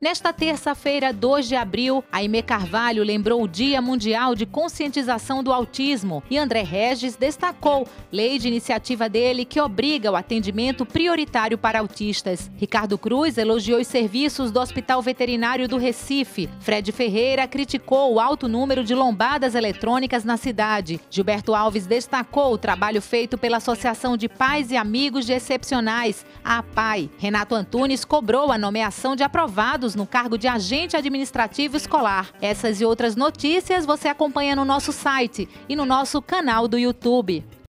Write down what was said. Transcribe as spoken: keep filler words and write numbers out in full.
Nesta terça-feira, dois de abril, a Aimee Carvalho lembrou o Dia Mundial de Conscientização do Autismo e André Regis destacou lei de iniciativa dele que obriga o atendimento prioritário para autistas. Ricardo Cruz elogiou os serviços do Hospital Veterinário do Recife. Fred Ferreira criticou o alto número de lombadas eletrônicas na cidade. Gilberto Alves destacou o trabalho feito pela Associação de Pais e Amigos de Excepcionais, a APAE. Renato Antunes cobrou a nomeação de aprovados no cargo de agente administrativo escolar. Essas e outras notícias você acompanha no nosso site e no nosso canal do YouTube.